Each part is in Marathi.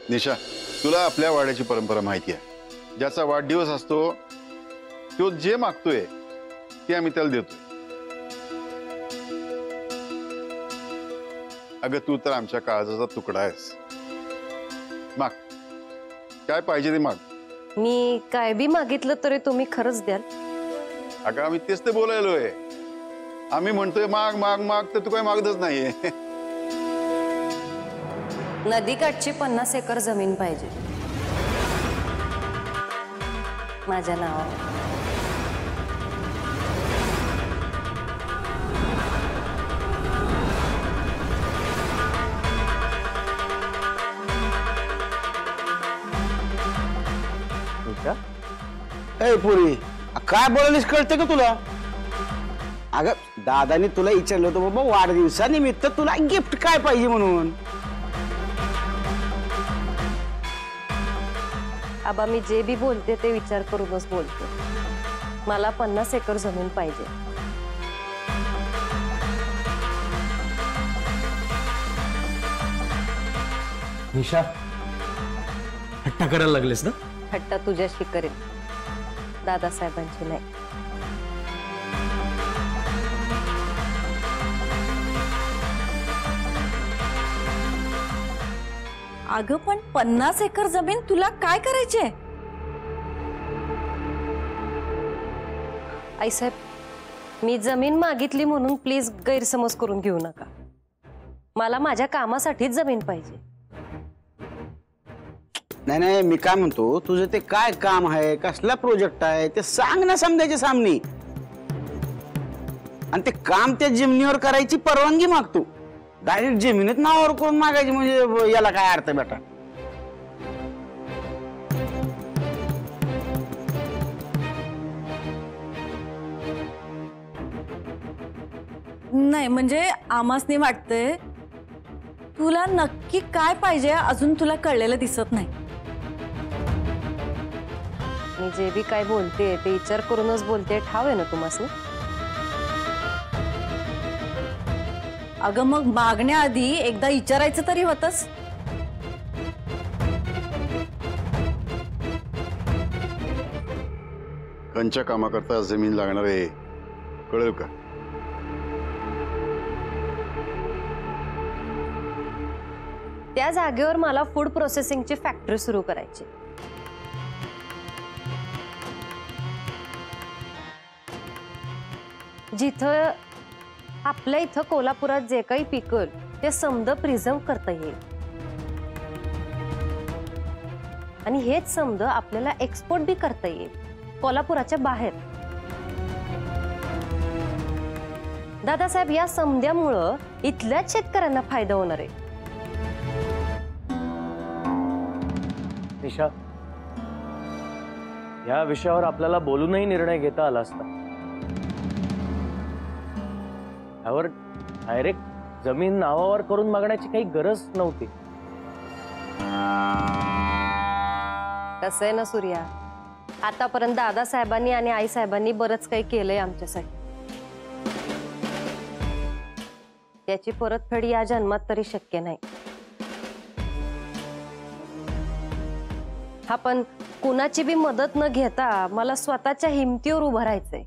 निशा, तुला आपल्या वाड्याची परंपरा माहिती आहे. ज्याचा वाढदिवस असतो तो जे मागतोय ते आम्ही त्याला देतो. अगं तू तर आमच्या काळजाचा तुकडा आहेस. माग, काय पाहिजे ते माग. मी काय बी मागितलं तरी तुम्ही खरंच द्याल? अगं आम्ही तेच ते बोलायलोय. आम्ही म्हणतोय माग माग माग, तर तू काय मागतच नाहीये. नदीकाठची 50 एकर जमीन पाहिजे माझ्या नावावर. ए पुरी, काय बोलायलीस कळते का तुला? अगं दादाने तुला विचारलं होतं बाबा वाढदिवसानिमित्त तुला गिफ्ट काय पाहिजे म्हणून. आबा मी जे बी बोलते ते विचार करूनच बोलते. मला 50 एकर जमीन पाहिजे. निशा, हट्टा करायला लागलेस ना? हट्टा तुझ्याशी करेन, दादासाहेबांची नाही. अगं पण 50 एकर जमीन तुला काय करायचे? आईसाहेब, मी जमीन मागितली म्हणून प्लीज गैरसमज करून घेऊ नका. मला माझ्या कामासाठीच जमीन पाहिजे. नाही नाही, मी काय म्हणतो, तुझं ते काय काम आहे, कसला प्रोजेक्ट आहे ते सांग ना समजायच्या सामने. आणि ते काम त्या जमिनीवर करायची परवानगी मागतो. डायरेक्ट जमिनीत नावावर करून मागायची म्हणजे याला काय अर्थ बेटा? नाही म्हणजे आमासने वाटतंय तुला नक्की काय पाहिजे अजून तुला कळलेलं दिसत नाही. मी जे बी काय बोलते ते विचार करूनच बोलते. ठाव आहे ना तुम्हाला? अगं मग मागण्याआधी एकदा विचारायचं तरी होतंच. कंच्या कामाकरता जमीन लागणार आहे कळेल का? त्या जागेवर मला फूड प्रोसेसिंगची फॅक्टरी सुरू करायची. जिथं आपल्या इथं कोल्हापुरात जे काही पिकल ते समद प्रिझर्व करता येईल आणि हेच समद आपल्याला एक्सपोर्ट बी करता येईल कोल्हापुराच्या बाहेर. दादासाहेब, या समद्यामुळं इथल्याच शेतकऱ्यांना फायदा होणार आहे. निशा, या विषयावर आपल्याला बोलूनही निर्णय घेता आला असता. यावर डायरेक्ट जमीन नावावर करून मागण्याची काही गरज नव्हती. कसं आहे ना सूर्या, आतापर्यंत दादासाहेबांनी आणि आईसाहेबांनी बरंच काही केलंय आमच्यासाठी. त्याची परतफेड या जन्मात तरी शक्य नाही. हा पण कुणाची बी मदत न घेता मला स्वतःच्या हिमतीवर उभं राहायचंय.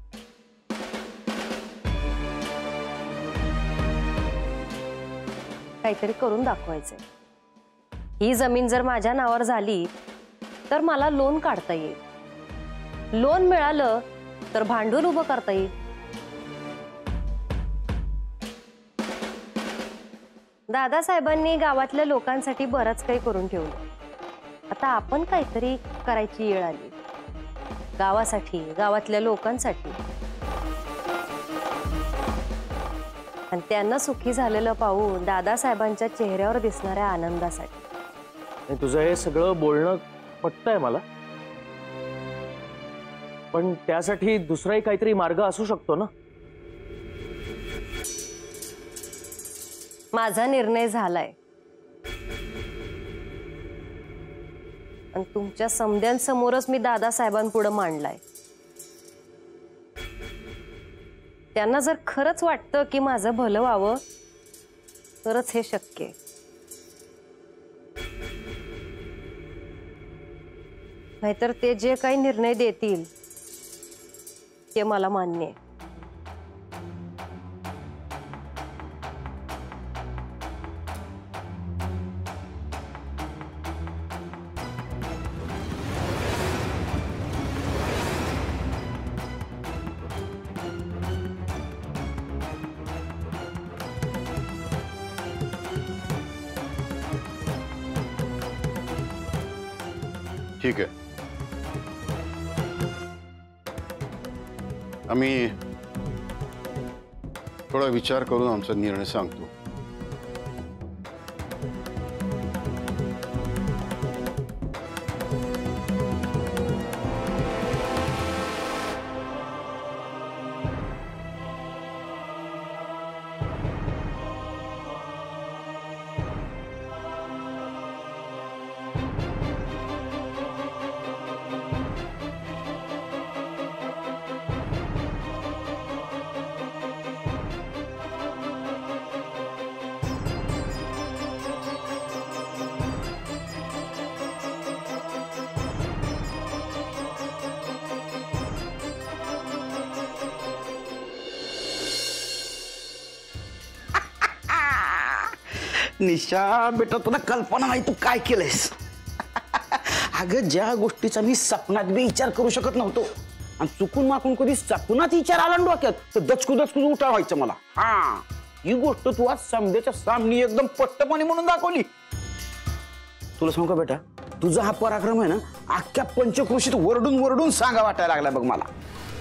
काहीतरी करून दाखवायचंय. ही जमीन जर माझ्या नावावर झाली तर मला लोन काढता येईल. लोन मिळालं तर भांडवल उभं करता येईल. दादासाहेबांनी गावातल्या लोकांसाठी बरंच काही करून ठेवलं. आता आपण काहीतरी करायची वेळ आली गावासाठी, गावातल्या लोकांसाठी. आणि त्यांना सुखी झालेलं पाहून दादासाहेबांच्या चेहऱ्यावर दिसणाऱ्या आनंदासाठी. तुझं हे सगळं बोलणं पटतंय मला, पण त्यासाठी दुसराही काहीतरी मार्ग असू शकतो ना? माझा निर्णय झालाय आणि तुमच्या समद्यांसमोरच मी दादासाहेबांपुढे मांडलाय. त्यांना जर खरंच वाटतं की माझं भलं व्हावं तरच हे शक्य आहे. नाहीतर ते जे काही निर्णय देतील ते मला मान्य आहे. ठीक आहे, आम्ही थोडा विचार करून आमचा निर्णय सांगतो. निशा बेटा, तुला कल्पना नाही तू काय केलंयस. अगं, ज्या गोष्टीचा मी सपनात बी विचार करू शकत नव्हतो आणि चुकून माकून कधी सपनात विचार आला ना डोक्यात तर दचकू दचकू उठा व्हायचं मला. हा, ही गोष्ट तू आज समद्याच्या सामने एकदम पट्टपणे म्हणून दाखवली. तुला सांगू का बेटा, तुझा हा पराक्रम आहे ना अख्ख्या पंचक्रोशीत वरडून वरडून सांगा वाटायला लागला बघ मला.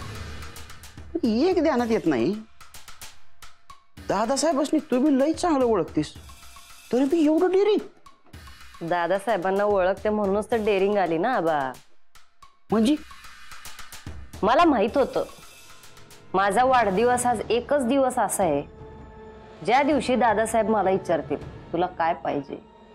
एक ध्यानात येत नाही, दादासाहेबांनी तुम्ही लई चांगलं ओळखतीस तरी बी एवढं डेअरिंग. दादासाहेबांना ओळखते म्हणूनच तर डेअरिंग आली ना आबा. म्हणजे मला माहित होतं माझा वाढदिवस आज एकच दिवस असा आहे ज्या दिवशी दादासाहेब मला विचारतील तुला काय पाहिजे,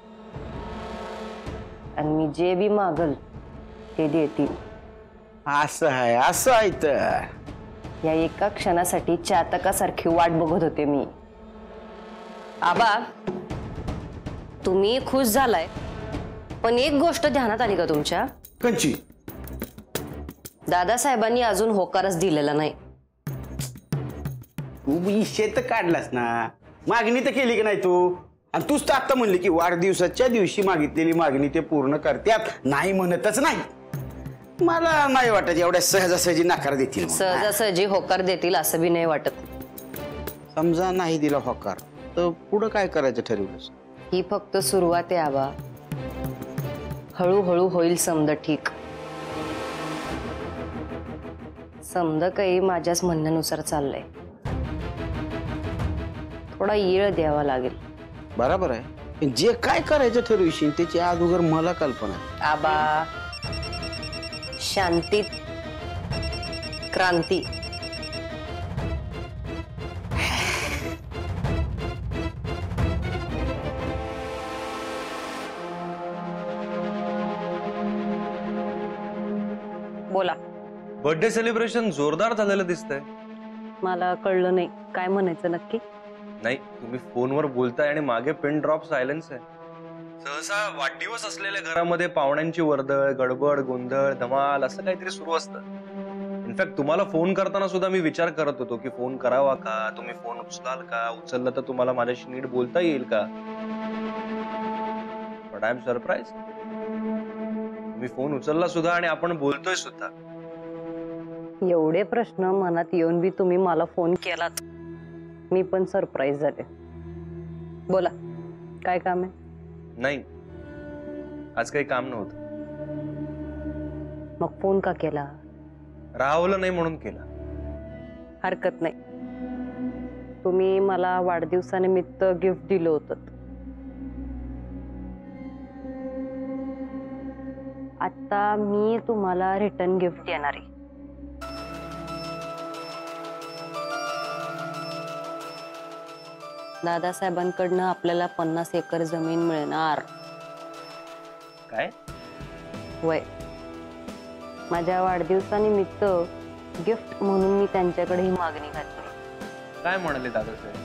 आणि मी जे बी मागल ते देतील. असं आहे तर या एका क्षणासाठी चातकासारखी वाट बघत होते मी. आबा, तुम्ही खुश झालाय, पण एक गोष्ट ध्यानात आली का तुमच्या? कंची? दादासाहेबांनी अजून होकारच दिलेला नाही. तू विषय तर काढलास ना, मागणी तर केली की नाही तू? आणि तूच तर आता म्हणली की वाढदिवसाच्या दिवशी मागितलेली मागणी ते पूर्ण करत्यात, नाही म्हणतच नाही. मला नाही वाटत एवढ्या सहजासहजी नकार देतील. सहजासहजी होकार देतील असं बी नाही वाटत. समजा नाही दिला होकार तर पुढं काय करायचं ठरवलंस? ही फक्त सुरुवात आहे आबा, हळूहळू होईल समद ठीक. समद काही माझ्याच म्हणण्यानुसार चाललंय, थोडा येळ द्यावा लागेल. बरोबर आहे, जे काय करायचं ठरवशील त्याची अगोदर मला कल्पना आहे. आबा, शांतीत क्रांती. बोला. बर्थडे सेलिब्रेशन जोरदार झालेलं दिसतंय. मला कळलं नाही काय म्हणायचं नक्की. नाही, तुम्ही फोनवर बोलताय आणि मागे पिन ड्रॉप सायलेन्स आहे. सहसा वाढदिवस असलेल्या घरामध्ये पाहुण्यांची वर्दळ, गडबड, गोंधळ, धमाल असं काहीतरी सुरू असतं. इनफॅक्ट तुम्हाला फोन करताना सुद्धा मी विचार करत होतो की फोन करावा का, तुम्ही फोन उचलाल का, उचलला तर तुम्हाला माझ्याशी नीट बोलता येईल का. बट आय एम सरप्राइज, तुम्ही फोन उचलला सुद्धा आणि आपण बोलतोय सुद्धा. एवढे प्रश्न मनात येऊन बी तुम्ही मला फोन केलात, मी पण सरप्राईज झाले. बोला, काय काम आहे? नाही, आज काही काम नव्हतं. मग फोन का केला? राहवलं नाही म्हणून केला. हरकत नाही. तुम्ही मला वाढदिवसानिमित्त गिफ्ट दिलं होतं, आता मी तुम्हाला रिटर्न गिफ्ट देणार आहे. दादासाहेबांकडनं आपल्याला 50 एकर जमीन मिळणार. काय? वय, माझ्या वाढदिवसानिमित्त गिफ्ट म्हणून मी त्यांच्याकडे ही मागणी घातली. काय म्हणाले दादासाहेब?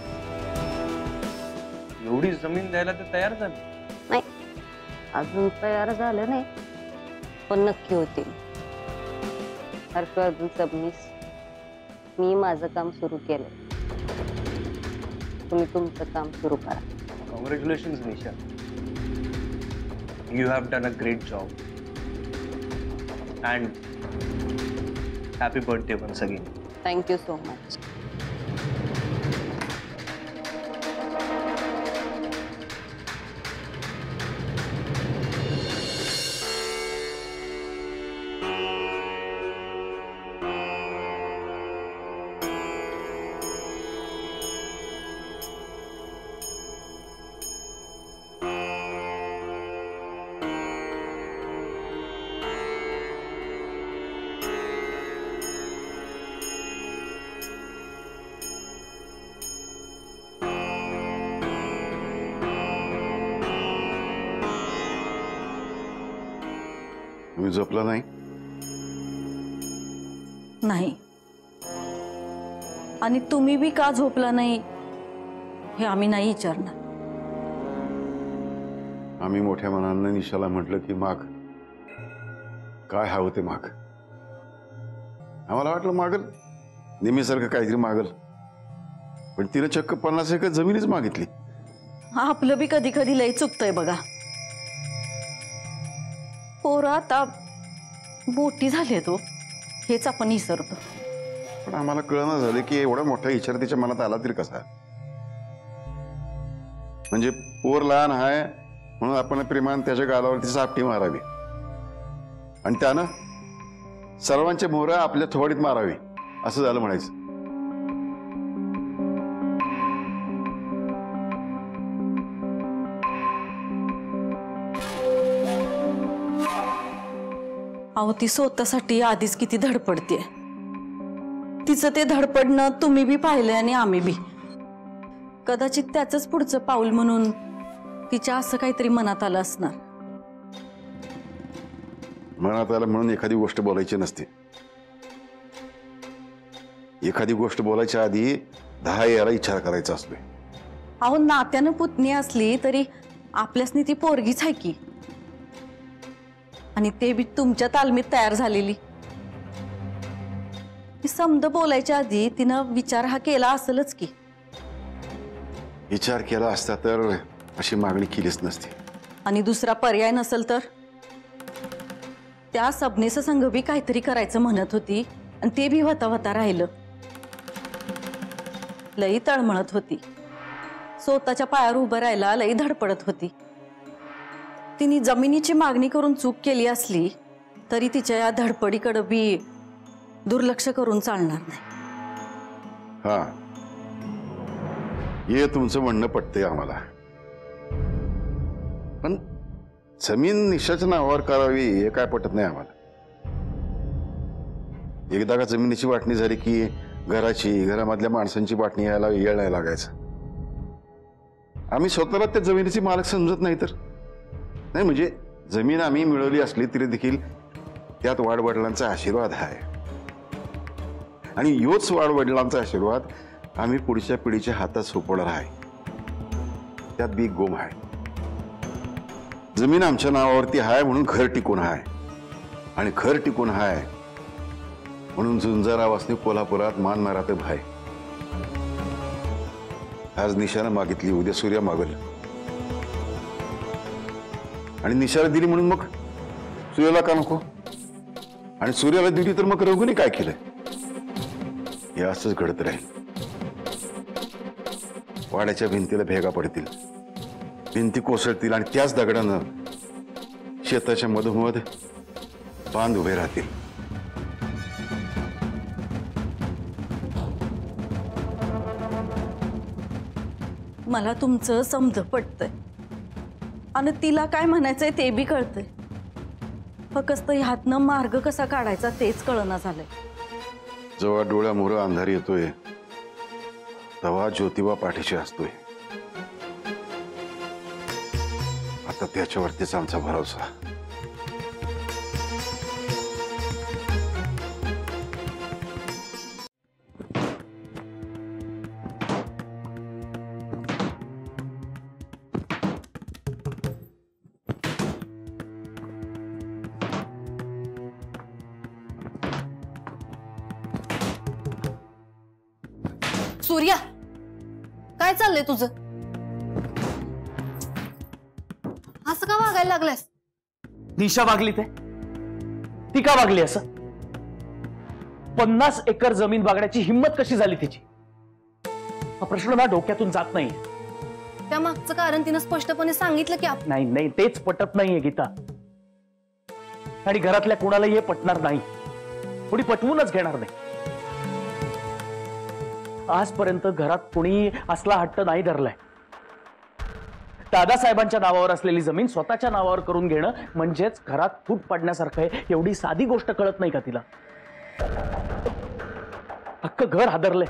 एवढी जमीन द्यायला ते तयार झाले? नाही, अजून तयार झालं नाही, पण नक्की होतील. हर्षवर्धन सबनीस, मी माझं काम सुरू केलंय, तुम्ही तुमचं काम सुरू करा. Congratulations Nisha, you have done a great job and happy birthday once again. Thank you so much. तुम्ही झोपला नाही? नाही. आणि तुम्ही बी का झोपला नाही हे आम्ही नाही विचारणार. आम्ही मोठ्या मनाने निशाला म्हटलं की माग, काय हवं ते माग. आम्हाला वाटलं मागल, नेहमीसारखं काहीतरी मागल, पण तिने चक्क 50 एकर जमीनच मागितली. हा, आपलं बी कधी कधी लय चुकतंय बघा. पोरं आता मोठी झाली तो, हेच आपण विसरतो. पण आम्हाला कळना झालं की एवढा मोठा विचार तिच्या मनात आला तरी कसा. म्हणजे पोर लहान आहे म्हणून आपण प्रेमान त्याच्या गालावरती सापटी मारावी आणि त्यानं सर्वांच्या मोहरा आपल्या थोडीत मारावी, असं झालं म्हणायचं. अहो, ती स्वतःसाठी आधीच किती धडपडते. तिचं ते धडपडणं तुम्ही बी पाहिलंय आणि आम्ही बी. कदाचित त्याचंच पुढचं पाऊल म्हणून तिच्या असं काहीतरी मनात आलं असणार. मनात आलं म्हणून एखादी गोष्ट बोलायची नसते. एखादी गोष्ट बोलायच्या आधी 10 याला विचार करायचा असतोय. अहो, नात्यानं पुतणी असली तरी आपल्यासनी ती पोरगीच आहे की, आणि ते बी तुमच्या तालमीत तयार झालेली. समद बोलायच्या आधी तिनं विचार हा केला असेलच की. विचार केला असता तर अशी मागणी केलीच नसती. आणि दुसरा पर्याय नसेल तर त्या सबनेस संघ बी काहीतरी करायचं म्हणत होती आणि ते बी होता होता राहिलं. लई तळमळत होती, स्वतःच्या पायावर उभं राहायला लई धडपडत होती. तिने जमिनीची मागणी करून चूक केली असली तरी तिच्या या धडपडीकडे बी दुर्लक्ष करून चालणार नाही. हा, हे तुमचं म्हणणं पटतंय आम्हाला. पण जमीन निशाच्या नावावर करावी हे काय पटत नाही आम्हाला. एकदा का जमिनीची वाटणी झाली की घराची, घरामधल्या माणसांची वाटणी यायला वेळ नाही लागायचा. आम्ही स्वतःला त्या जमिनीची मालक समजत नाही तर नाही. म्हणजे जमीन आम्ही मिळवली असली तरी देखील त्यात वाडवडिलांचा आशीर्वाद आहे आणि योच वाडवडिलांचा आशीर्वाद आम्ही पुढच्या पिढीच्या हातात सोपवणार आहे. त्यात बी गोम आहे. जमीन आमच्या नावावरती आहे म्हणून घर टिकून आहे आणि घर टिकून आहे म्हणून झुंजारावासनी कोल्हापुरात मान माराते भाई. आज निशानं मागितली, उद्या सूर्या मागल आणि निशाला दिली म्हणून मग सूर्याला का नको, आणि सूर्याला दिली तर मग रघुनी काय केलं. हे असंच घडत राहील. वाड्याच्या भिंतीला भेगा पडतील, भिंती कोसळतील आणि त्याच दगडानं शेताच्या मधोमध बांध उभे राहतील. मला तुमचं समज पटतंय आणि तिला काय म्हणायचंय ते बी कळतंय. फक्त ह्यातनं मार्ग कसा काढायचा तेच कळना झालंय. जेव्हा डोळ्यामोहर अंधार येतोय तेव्हा ज्योतिबा पाठीशी असतोय. आता त्याच्यावरतीच आमचा भरोसा. सूर्या, काय चाललंय तुझं? असं का वागायला लागलायस? दिशा वागली ती का वागली असं? 50 एकर जमीन बागण्याची हिंमत कशी झाली तिची? हा प्रश्न ना डोक्यातून जात नाही. त्या मागचं कारण तिनं स्पष्टपणे सांगितलं की नाही नाही, तेच पटत नाहीये गीता. आणि घरातल्या कोणालाही हे पटणार नाही, कोणी पटवूनच घेणार नाही. आजपर्यंत घरात कोणी असला हट्ट नाही धरलाय. दादासाहेबांच्या नावावर असलेली जमीन स्वतःच्या नावावर करून घेणं म्हणजेच घरात फूट पडण्यासारखं आहे. एवढी साधी गोष्ट कळत नाही का तिला? अख्खं घर हादरलंय.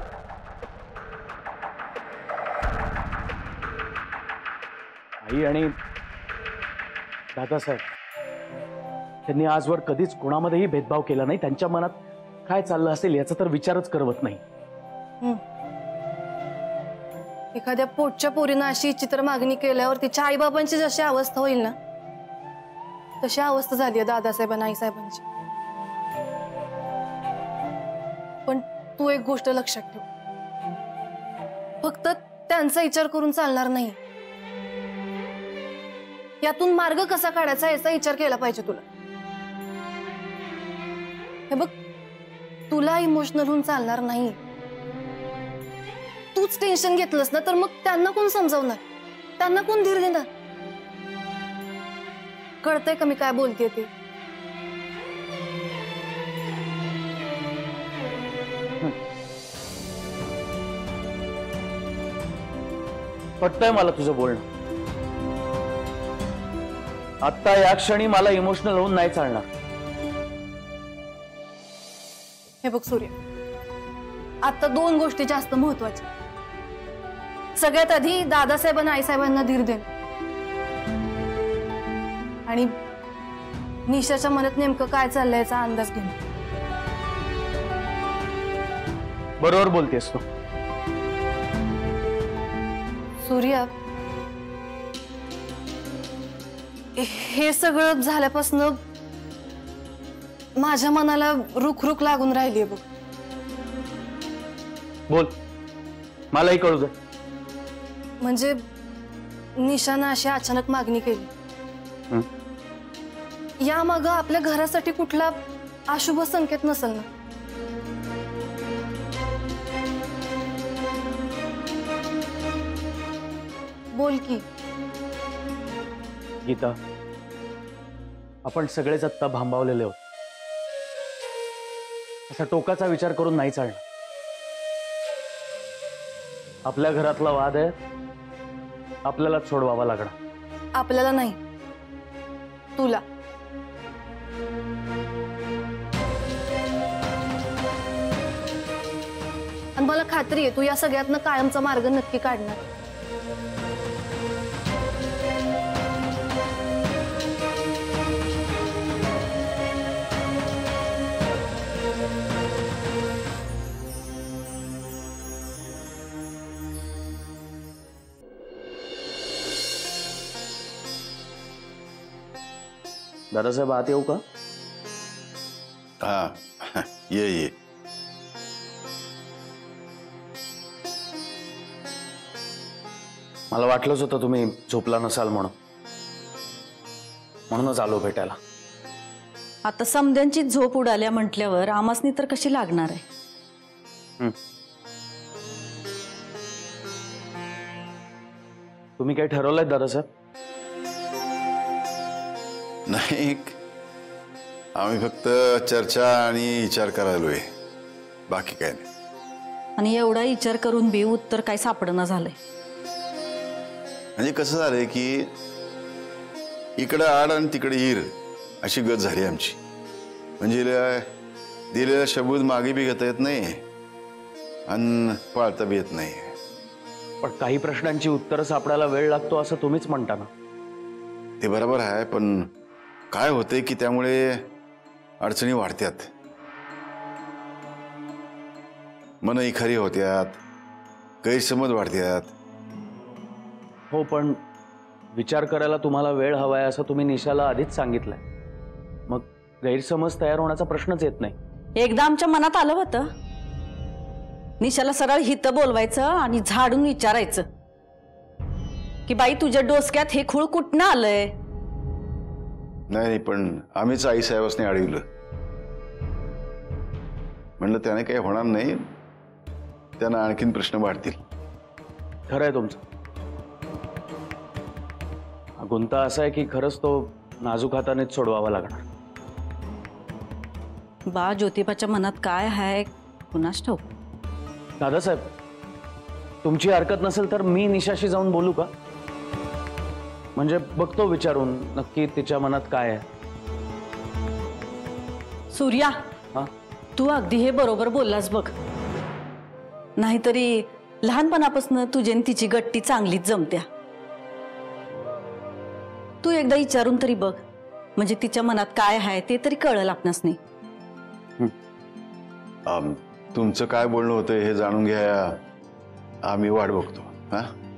आई आणि दादासाहेब त्यांनी आजवर कधीच कोणामध्येही भेदभाव केला नाही. त्यांच्या मनात काय चाललं असेल याचा तर विचारच करवत नाही. एखाद्या पोटच्या पोरीनं अशी इच्छित्र मागणी केल्यावर तिच्या आईबाबांची जशी अवस्था होईल ना, तशी अवस्था झाली आहे दादासाहेबांना आईसाहेबांची. पण तू एक गोष्ट लक्षात ठेव, फक्त त्यांचा विचार करून चालणार नाही. यातून मार्ग कसा काढायचा याचा विचार केला पाहिजे तुला. हे बघ, तुला इमोशनल होऊन चालणार नाही. तूच टेन्शन घेतलंस ना तर मग त्यांना कोण समजावणार? त्यांना कोण धीर देणार? कळतंय का मी काय बोलतेय ते? पटतंय मला तुझं बोलणं. आता या क्षणी मला इमोशनल होऊन नाही चालणार. हे बघ सूर्य, आता 2 गोष्टी जास्त महत्वाच्या. सगळ्यात आधी दादासाहेबांना आईसाहेबांना धीर देणं आणि निशाच्या मनात नेमकं काय चाललंय याचा अंदाज घेणं. बरोबर बोलतेस तू. सूर्या, हे सगळं झाल्यापासून माझ्या मनाला रुख लागून राहिलीये बघ. बोल, मलाही कळू दे. म्हणजे निशानं अशी अचानक मागणी केली, यामागं आपल्या घरासाठी कुठला अशुभ संकेत नसेल ना? बोल की. गीता, आपण सगळेच आत्ता भांबावलेले आहोत. असा टोकाचा विचार करून नाही चालणार. आपल्या घरातला वाद आहे, आपल्यालाच सोडवावा लागणार. आपल्याला नाही, तुला. आणि मला खात्री आहे तू या सगळ्यातनं कायमचा मार्ग नक्की काढणार. दादासाहेब, आत येऊ का? हा, ये. मला वाटलंच होतं तुम्ही झोपला नसाल म्हणूनच आलो भेटायला. आता समद्यांची झोप उडाल्या म्हटल्यावर आमासनी तर कशी लागणार आहे? तुम्ही काय ठरवलंय दादासाहेब? नाही, आम्ही फक्त चर्चा आणि विचार करायलोय, बाकी काय नाही. आणि एवढा विचार करून बी उत्तर काय सापडणं झालंय. म्हणजे कसं झालंय की इकडं आड आणि तिकडे हिर अशी गत झाली आमची. म्हणजे दिलेला शब्द मागे बी घेता येत नाही आणि पाळता बी येत नाही. पण काही प्रश्नांची उत्तरं सापडायला वेळ लागतो असं तुम्हीच म्हणता ना. ते बरोबर आहे, पण काय होतंय की त्यामुळे अडचणी वाढत्यात, मनही खरी होत्यात, गैरसमज वाढत्यात. हो, पण विचार करायला तुम्हाला वेळ हवाय असं तुम्ही निशाला आधीच सांगितलंय. मग गैरसमज तयार होण्याचा प्रश्नच येत नाही. एकदा आमच्या मनात आलं होतं, निशाला सरळ हित बोलवायचं आणि झाडून विचारायचं की बाई तुझ्या डोसक्यात हे खूळ कुठनं आलंय. नाही पण आम्हीच आई साहेबांनी अडवलं. म्हणलं त्याने काही होणार नाही, त्यांना आणखीन प्रश्न वाढतील. खरं आहे तुमचं. हा गुंता असा आहे की खरंच तो नाजूक हातानेच सोडवावा लागणार. बा ज्योतिबाच्या मनात काय आहे कुणास ठाऊक. दादासाहेब, तुमची हरकत नसेल तर मी निशाशी जाऊन बोलू का? म्हणजे बघतो विचारून नक्की तिच्या मनात काय आहे. सूर्या, हा, तू अगदी हे बरोबर बोललास बघ. नाहीतरी लहानपणापासून तुझी आणि तिची गट्टी चांगलीच जमत्या. तू एकदा विचारून तरी बघ, म्हणजे तिच्या मनात काय आहे ते तरी कळलं आपणास नाही. तुमचं काय बोलणं होतं हे जाणून घ्या, आम्ही वाट बघतो. हा